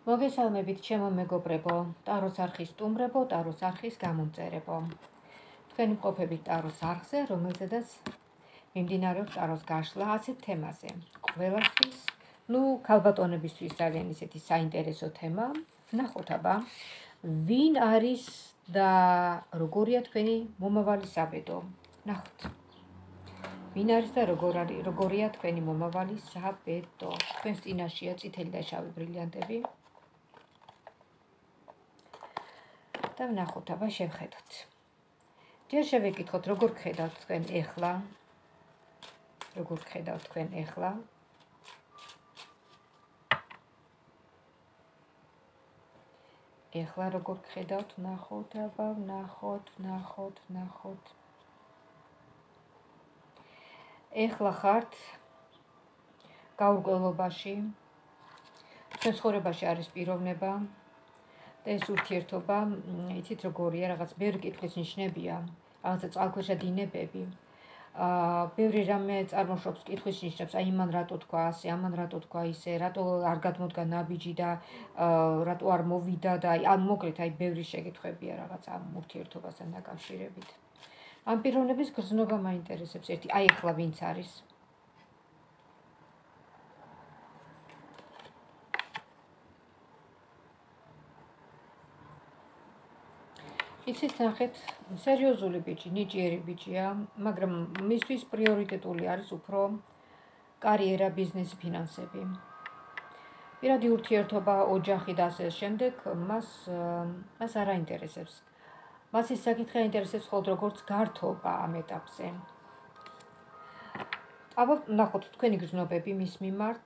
მოგესალმებით, ჩემო მეგობრებო, ტაროს არხის სტუმრებო, ტაროს არხის გამომწერებო. თქვენი მყოფებით ტაროს არხზე, რომელზედაც მიმდინარეობს ტაროს გაშლა ასეთ თემაზე. ყველასთვის, ქალბატონებისთვის ძალიან ისეთი საინტერესო თემა. ვნახოთ აბა, ვინ არის და როგორია თქვენი მომავალი საბედო. ვნახოთ. ვინ არის და როგორია თქვენი მომავალი საბედო. თქვენს წინაშეა წითელი და შავი ბრილიანტები. და ვნახოთ, აბა შევხედოთ. ჯერ შევეკითხოთ, როგორ გხედავთ თქვენ ეხლა? როგორ გხედავთ თქვენ ეხლა? ეხლა როგორ გხედავთ? ვნახოთ, აბა ვნახოთ. ეხლა ხართ გაურკვევლობაში. თქვენ ცხოვრებაში არის პიროვნება. ეს ურთიერთობა, იცით როგორია, რაღაც ბევრი კითხვის ნიშნებია, რაღაცა წყალქვეშა დინებები. ბევრი რამე წარმოშობს კითხვის ნიშნებს, აი იმან რატო თქვა ასე, ამან რატო თქვა ისე, რატო არ გადმოდგა ნაბიჯი და რატო არ მოვიდა და აი მოკლედ აი ბევრი შეკითხვებია რაღაც ამ ურთიერთობასთან დაკავშირებით. ამ პიროვნების გრძნობა მაინტერესებს ერთი, აი ახლა ვინც არის. იცით, ნახეთ, სერიოზული ბიჭი, ნიჭიერი ბიჭია, მაგრამ მისთვის პრიორიტეტული არის უფრო კარიერა, ბიზნესი, ფინანსები. პირადი ურთიერთობა, ოჯახი და ასე შემდეგ, მას არ აინტერესებს. მას ის საკითხი აინტერესებს მხოლოდ როგორც გართობა ამ ეტაპზე. აბა ნახოთ თქვენი გრძნობები მის მიმართ.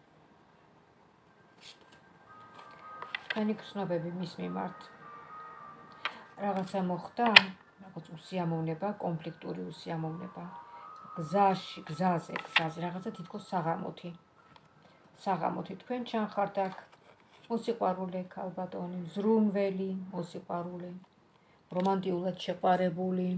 რაღაცა მოხდა, რაღაც უსიამოვნება, კონფლიქტური უსიამოვნება. გზაზე, რაღაცა თითქოს საღამოთი თქვენ ჩანხართ აქ. მოსიყვარულე ქალბატონი, ზრუნველი, მოსიყვარულე, რომანტიულად შეყვარებული.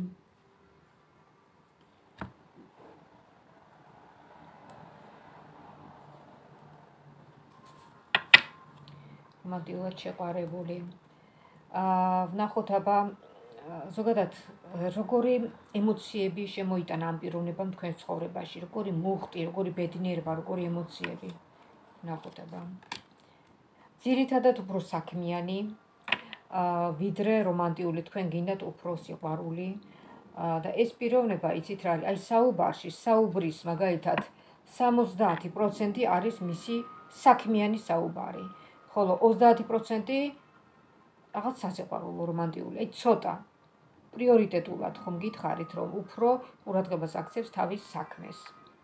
ვნახოთ აბა ზოგადად როგორი ემოციები შემოიტანა ამ პიროვნებამ თქვენ ცხოვრებაში, როგორი მუხტი, როგორი ბედნიერება, როგორი ემოციები. ვნახოთ აბა. ძირითადად უფრო საქმიანი, ვიდრე რომანტიული, თქვენ გინდათ უფრო სიყვარული და ეს პიროვნება, იცით რა არის, აი საუბარში, საუბრის მაგალითად 70% არის მისი საქმიანი საუბარი, ხოლო 30% რაღაც სასიყვარულო რომანტიული, აი ცოტა პრიორიტეტულად ხომ გითხარით, რომ უფრო ყურადღებას აქცევს თავის საქმეს.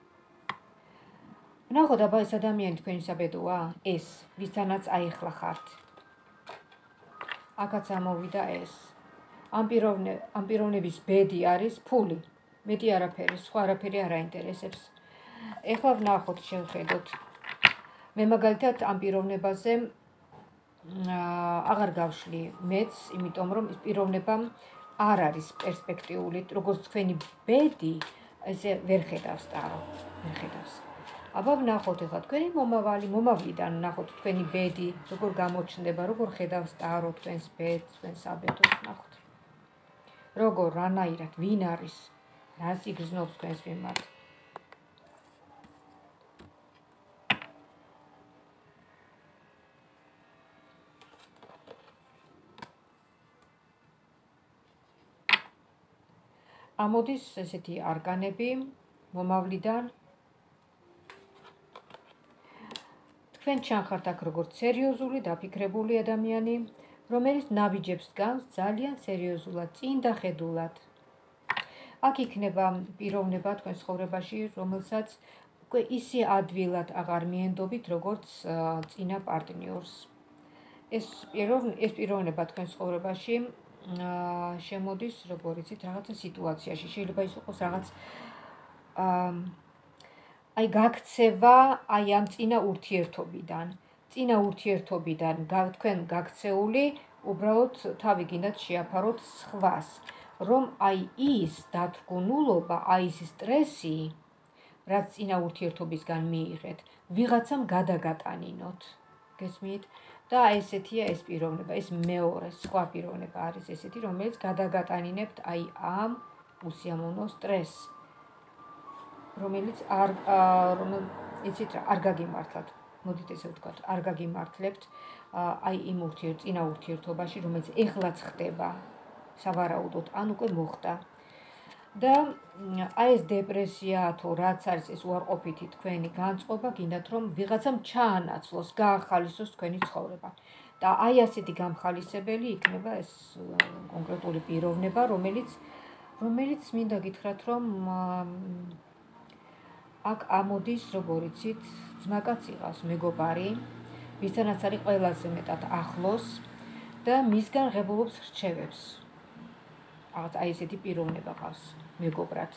ვნახოთ აბა ეს ადამიანი თქვენი საბედოა, ეს ვისთანაც აიხლა ხართ. აქაც ამოვიდა ეს. ამ პიროვნების ბედი არის ფული, მეტი არაფერი, სხვა არაფერი არ აინტერესებს. ეხლა ვნახოთ, შევხედოთ. მე მაგალითად ამ პიროვნებაზე აღარ გავშლი მეც, იმიტომ რომ ეს პიროვნება არ არის პერსპექტიული, როგორც თქვენი ბედი, ესე ვერ ხედავს ტარო, ვერ ხედავს. აბა ვნახოთ ეხლა თქვენი მომავლიდან ვნახოთ თქვენი ბედი, როგორ გამოჩნდება, როგორ ხედავს ტარო თქვენს ბედს, თქვენს საბედოს ვნახოთ. როგორ, რანაირად, ვინ არის, რას იგრძნობს თქვენს მიმართ. ამოდის ესეთი არკანები მომავლიდან. თქვენ ჩანხართ აქ როგორც სერიოზული, დაფიქრებული ადამიანი, რომელიც ნაბიჯებს დგამს ძალიან სერიოზულად, წინ და ხედულად. აქ იქნება პიროვნება თქვენ ცხოვრებაში, რომელსაც უკვე ისე ადვილად აღარ მიენდობით, როგორც წინა პარტნიორს. ეს პიროვნება თქვენ ცხოვრებაში შემოდის, როგორ იცით, რაღაცა სიტუაციაში. შეიძლება ის იყოს რაღაც აი გაქცევა აი ამ წინა ურთიერთობიდან. თქვენ გაქცეული, უბრალოდ თავი გინდათ შეაფაროთ სხვას, რომ აი ის დათრგუნულობა, აი ის სტრესი, რაც წინა ურთიერთობისგან მიიღეთ, ვიღაცამ გადაგატანინოთ. გესმით? და ესეთია ეს პიროვნება, ეს მეორე სხვა პიროვნება არის ესეთი, რომელიც გადაგატანინებთ აი ამ უსიამოვნო სტრესს, რომელიც იცით რა, არ გაგიმართლათ. მოდით ესე ვთქვათ, არ გაგიმართლებთ აი იმ წინა ურთიერთობაში, რომელიც ეხლაც ხდება, სავარაუდოდ, ან უკვე მოხდა. და აი ეს დეპრესია თუ რაც არის ეს უარყოფითი თქვენი განწყობა, გინდათ რომ ვიღაცამ ჩაანაცვლოს, გაახალისოს თქვენი ცხოვრება. და აი ასეთი გამხალისებელი იქნება ეს კონკრეტული პიროვნება, რომელიც მინდა გითხრათ, რომ აქ ამოდის, როგორ იცით, ძმაკაც იყავს, მეგობარი, ვისთანაც არის ყველაზე მეტად ახლოს და მისგან ღებულობს რჩევებს. რაღაც აი ესეთი პიროვნება ყავს მეგობრად.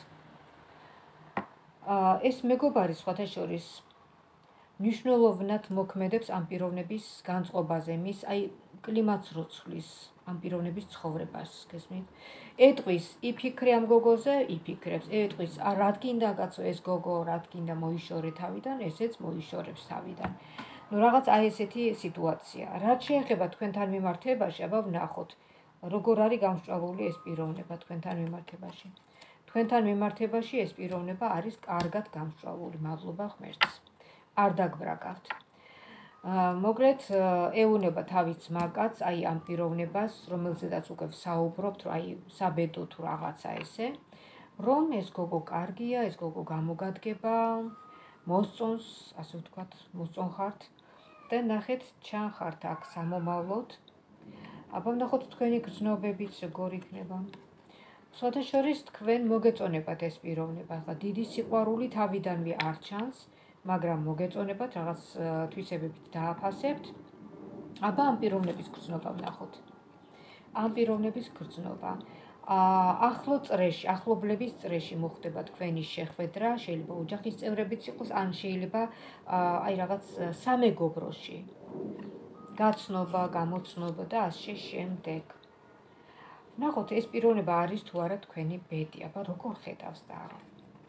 ეს მეგობარი სხვათა შორის მნიშვნელოვნად მოქმედებს ამ პიროვნების განწყობაზე, მის აი კლიმატს როცვლის ამ პიროვნების ცხოვრებას, გესმით? ეტყვის, იფიქრე ამ გოგოზე, იფიქრებს, ეტყვის, რა თქინდა კაცო ეს გოგო, რა თქინდა მოიშორე თავიდან, ესეც მოიშორებს თავიდან. ნუ რაღაც აი ესეთი სიტუაცია. რაც შეეხება თქვენთან მიმართებაში, აბა ვნახოთ, როგორ არის გამსჭვალული ეს პიროვნება თქვენთან მიმართებაში. თქვენთან მიმართებაში ეს პიროვნება არის კარგად გამსჭვალული, მადლობა ღმერთს. არ დაგბრაკავთ. მოკლედ ეუნება თავის ძმაკაც აი ამ პიროვნებას, რომელზედაც უკვე ვსაუბრობთ, რომ აი საბედო თუ რაღაცა ესე, რომ ეს გოგო კარგია, ეს გოგო გამოგადგება, მოსწონს, ასე ვთქვათ, მოსწონხართ და ნახეთ, ჩან ხართ აქ სამომავლოდ. აბა ვნახოთ თქვენი გრძნობებიც როგორ იქნება. სხვათა შორის თქვენ მოგეწონებათ ეს პიროვნება, ახლა დიდი სიყვარული თავიდანვე არ ჩანს, მაგრამ მოგეწონებათ, რაღაც თვისებებით დააფასებთ. აბა ამ პიროვნების გრძნობა ვნახოთ. ამ პიროვნების გრძნობა. ახლო წრეში, ახლობლების წრეში მოხდება თქვენი შეხვედრა, შეიძლება ოჯახის წევრებიც იყოს, ან შეიძლება აი რაღაც სამეგობროში. გაცნობა, გამოცნობა და ასე შემდეგ. ვნახოთ, ეს პიროვნება არის თუ არა თქვენი ბედი, აბა როგორ ხედავს და არა.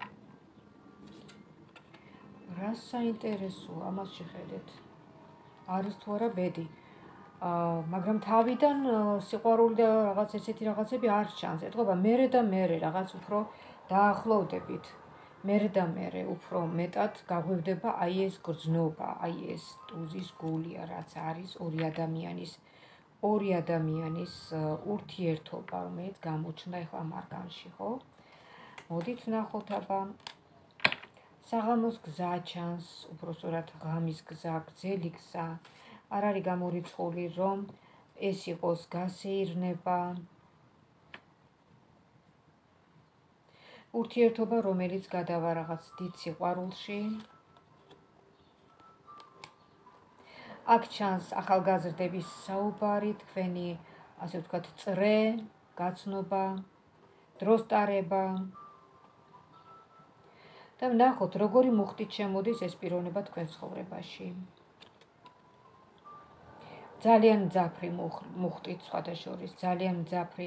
რა საინტერესოა ამას შეხედეთ. არის თუ არა ბედი. მაგრამ თავიდან სიყვარული და რაღაც ესეთი რაღაცები არ ჩანს. ეთქობა მერე და მერე რაღაც უფრო დაახლოვდებით. მერე და მერე უფრო მეტად გაღვივდება აი ეს გრძნობა, აი ეს ტუზის გულია, რაც არის ორი ადამიანის ურთიერთობა, რომელიც გამოჩნდა ახლა მარგანში, ხო? მოდით ვნახოთ აბა საღამოს გზა ჩანს, უბრალოდ ღამის გზა, გრძელი გზა. არ არის გამორიცხული, რომ ეს იყოს გასეირნება. ურთიერთობა, რომელიც გადავა რაღაც დიდ სიყვარულში. აქ ჩანს ახალგაზრდების საუბარი, თქვენი, ასე ვთქვათ, წრე, გაცნობა, დროს ტარება. და ვნახოთ, როგორი მუხტით შემოდის ეს პიროვნება თქვენ ცხოვრებაში. ძალიან მძაფრი მუხტით სხვათა შორის, ძალიან მძაფრი.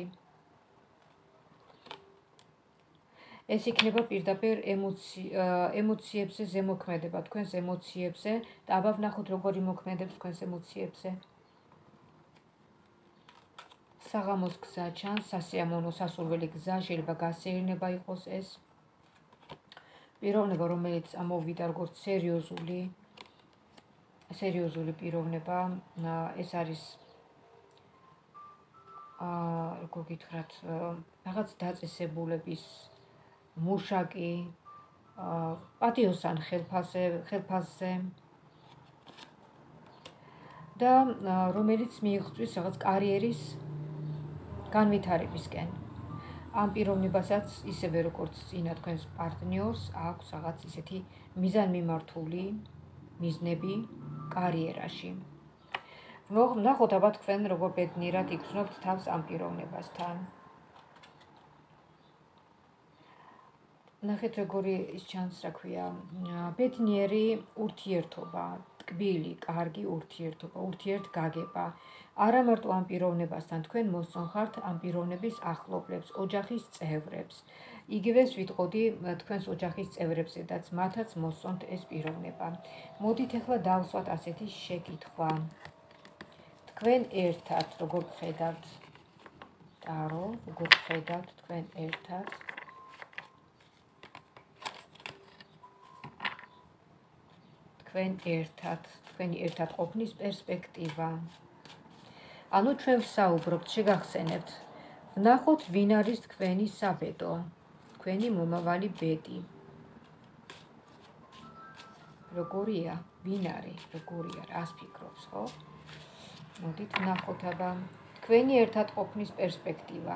ეს იქნება პირდაპირ ემოციებზე ზემოქმედება, თქვენს ემოციებზე და აბა ვნახოთ, როგორი მოქმედებს თქვენს ემოციებზე. საღამოს გზა ჩანს, სასიამოვნო სასურველი გზა, შეიძლება გასეირნება იყოს ეს. პიროვნება, რომელიც ამოვიდა როგორც სერიოზული პიროვნება, ეს არის როგორ გითხრათ, რაღაც დაწესებულების მუშაკი, პატიოსან ხელფასზე და რომელიც მიიღწვის რაღაც კარიერის განვითარებისკენ. ამ პიროვნებასაც ისევე როგორც წინა თქვენს პარტნიორს აქვს რაღაც ისეთი მიზანმიმართული მიზნები კარიერაში. ვნახოთ აბა თქვენ როგორ ბედნიერად იგრძნობთ თავს ამ პიროვნებასთან. ნახეთ როგორი ის ჩანს, რა ქვია, ბედნიერი ურთიერთობა, თკბილი, კარგი ურთიერთობა, ურთიერთგაგება. არა მარტო ამ პიროვნებასთან, თქვენ მოსწონ ხართ ამ პიროვნების ახლობლებს, ოჯახის წევრებს. იგივეს ვიტყოდი თქვენს ოჯახის წევრებზედაც, მათაც მოსწონთ ეს პიროვნება. მოდით ახლა დავსვათ ასეთი შეკითხვა. თქვენ ერთად, როგორ ხედავთ ტარო, როგორ ხედავთ თქვენ ერთად? თქვენი ერთად ყოფნის პერსპექტივა. ანუ ჩვენ ვსაუბრობთ, შეგახსენებთ, ვნახოთ ვინ არის თქვენი საბედო, თქვენი მომავალი ბედი. როგორია, ვინ არის, როგორია, რას ფიქრობს, ხო? მოდით ვნახოთ აბა თქვენი ერთად ყოფნის პერსპექტივა.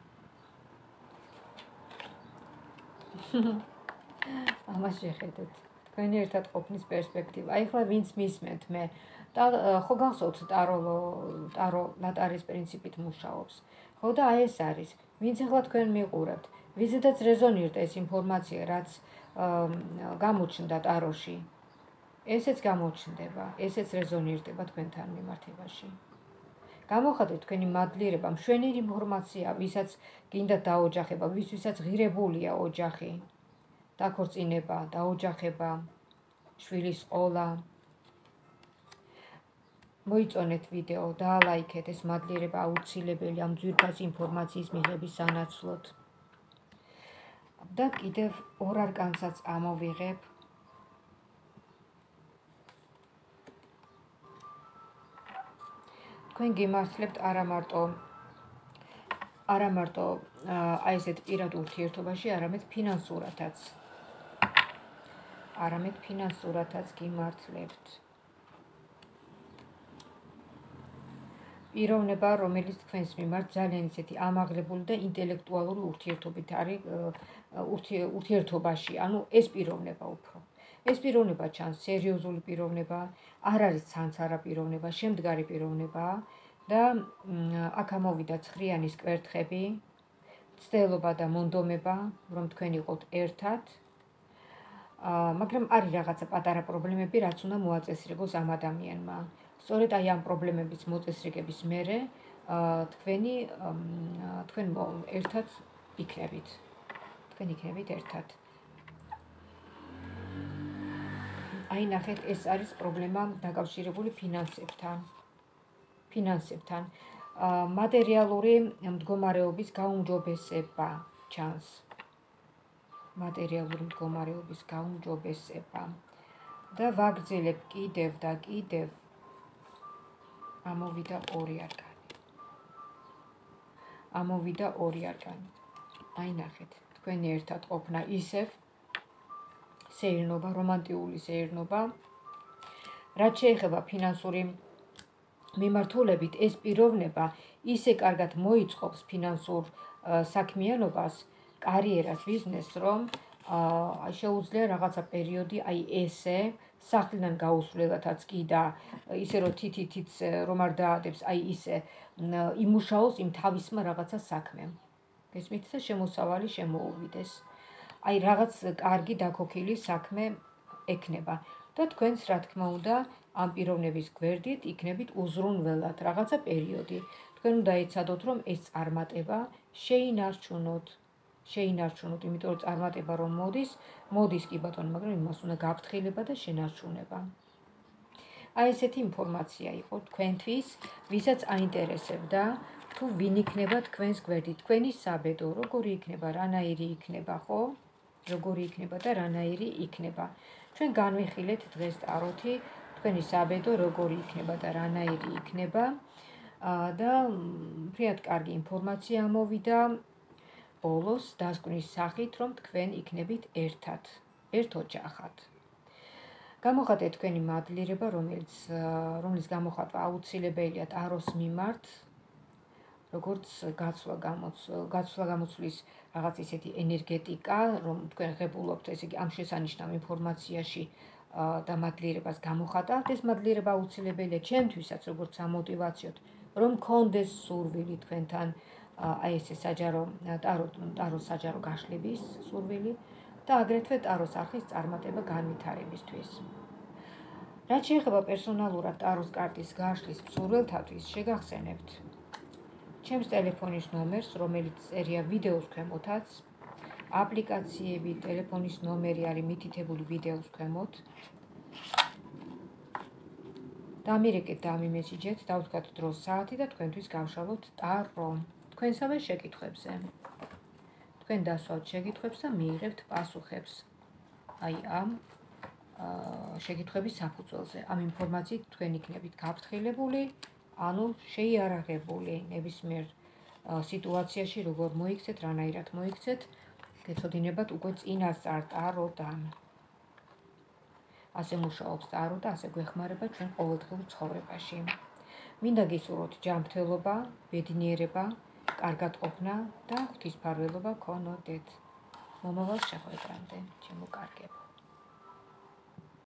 ამას შეხედეთ. თქვენი ერთად ყოფნის პერსპექტივა. აი ახლა ვინც მისმენთ მე, ხო გახსოვთ ტარო ლატარის პრინციპით მუშაობს. ხო და აი ეს არის, ვინც ახლა თქვენ მიყურებთ, ვიზედაც რეზონირდა ეს ინფორმაცია, რაც გამოჩნდა ტაროში. ესეც გამოჩნდება, ესეც რეზონირდება თქვენთან მიმართებაში. გამოხატეთ თქვენი მადლიერება, მშვენიერი ინფორმაცია, ვისაც გინდა დაოჯახება, ვისაც ღირებულია ოჯახი, დაქორწინება, დაოჯახება, შვილის ყოლა. მოიწონეთ ვიდეო, დაალაიქეთ, ეს მადლიერება აუცილებელი ამ ძვირფას ინფორმაციის მიღების სანაცვლოდ. და კიდევ ორ არკანსაც ამოვიღებ. თქვენ გიმართლებთ არა მარტო აი ესეთ პირად ურთიერთობაში, არამედ ფინანსურათაც გიმართლებთ. პიროვნება, რომელიც თქვენს მიმართ ძალიან ისეთი ამაღლებული და ინტელექტუალური ურთიერთობით არის ურთიერთობაში, ანუ ეს პიროვნება უფრო. ეს პიროვნება ჩანს სერიოზული პიროვნება, არ არის ცანცარა პიროვნება, შემდგარი პიროვნება და აქ ამოვიდა ცხრიანის კვერთხები, ცდელობა და მონდომება, რომ თქვენ იყოთ ერთად. მაგრამ არის რაღაცა პატარა პრობლემები, რაც უნდა მოაწესრიგოს ამ ადამიანმა. სწორედ აი ამ პრობლემების მოწესრიგების მერე თქვენ ერთად იქნებით. თქვენ იქნებით ერთად. აი ნახეთ, ეს არის პრობლემა დაკავშირებული ფინანსებთან. მატერიალური მდგომარეობის გაუმჯობესება ჩანს. მატერიალური მდგომარეობის გაუმჯობესება. და ვაგრძელებ კიდევ და კიდევ. ამოვიდა ორი არკანი. აი ნახეთ, თქვენი ერთად ყოფნა ისევ სეირნობა, რომანტიული სეირნობა. რაც შეეხება ფინანსური მიმართულებით, ეს პიროვნება ისე კარგად მოიწყობს ფინანსურ საქმიანობას, კარიერას, ბიზნესს, რომ შეუძლია რაღაცა პერიოდი აი ესე სახლიდან გაუსვლელათაც კი და ისე რომ თითიც რომ არ დაადებს, აი ისე იმუშაოს იმ თავისმა რაღაცა საქმემ. გესმით და შემოსავალი შემოუვიდეს. აი რაღაც კარგი დაქოქილი საქმე ექნება და თქვენს რა თქმა უნდა ამ პიროვნების გვერდით იქნებით უზრუნველად რაღაცა პერიოდი. თქვენ უნდა ეცადოთ რომ ეს წარმატება შეინარჩუნოთ, იმიტომ რომ წარმატება რომ მოდის კი ბატონო, მაგრამ იმას უნდა გაფრთხილება და შენარჩუნება. აი ესეთი ინფორმაცია იყო თქვენთვის, ვისაც აინტერესებდა თუ ვინ იქნება თქვენს გვერდით, თქვენი საბედო, როგორი იქნება, რანაირი იქნება, ხო? როგორი იქნება და რანაირი იქნება. ჩვენ განვიხილეთ დღეს ტაროთი თქვენი საბედო როგორი იქნება და რანაირი იქნება და ფრიად კარგი ინფორმაცია ამოვიდა ბოლოს დასკვნის სახით, რომ თქვენ იქნებით ერთად, ერთ ოჯახად. გამოხატეთ თქვენი მადლიერება, რომლის გამოხატვა აუცილებელია ტაროს მიმართ, როგორც გაცვლა-გამოცვლის რაღაც ისეთი ენერგეტიკა, რომ თქვენ ღებულობთ, ესე იგი ამ შესანიშნავ ინფორმაციაში და მადლიერებას გამოხატავთ. ეს მადლიერება აუცილებელია ჩემთვისაც, როგორც სამოტივაციოდ, რომ მქონდეს სურვილი თქვენთან აი ესე საჯარო ტაროს საჯარო გაშლების სურვილი და აგრეთვე ტაროს არხის წარმატება განვითარებისთვის. რაც შეეხება პერსონალურად ტაროს კარტის გაშლის მსურველთათვის, შეგახსენებთ ჩემს ტელეფონის ნომერს, რომელიც წერია ვიდეოს ქვემოთაც. აპლიკაციები, ტელეფონის ნომერი არის მითითებული ვიდეოს ქვემოთ. დამირეკეთ, დამიმესიჯეთ, დავთქვათ დროს, საათი და თქვენთვის გავშალოთ ტარო. თქვენსავე შეკითხვებზე. თქვენ დასვავთ შეკითხვებს და მიიღებთ პასუხებს. აი ამ შეკითხვების საფუძველზე. ამ ინფორმაციით თქვენ იქნებით გაფრთხილებული, ანუ შეიარაღებული ნებისმიერ სიტუაციაში, როგორ მოიქცეთ, რანაირად მოიქცეთ, გეცოდინებათ უკვე წინასწარ ტაროდან. ასე მუშაობს ტარო და ასე გვეხმარება ჩვენ ყოველდღიურ ცხოვრებაში. მინდა გისურვოთ ჯანმრთელობა, ბედნიერება, კარგად ყოფნა და ღვთისმფარველობა გქონოდეთ. მომავალ შეხვედრამდე, ჩემო კარგებო.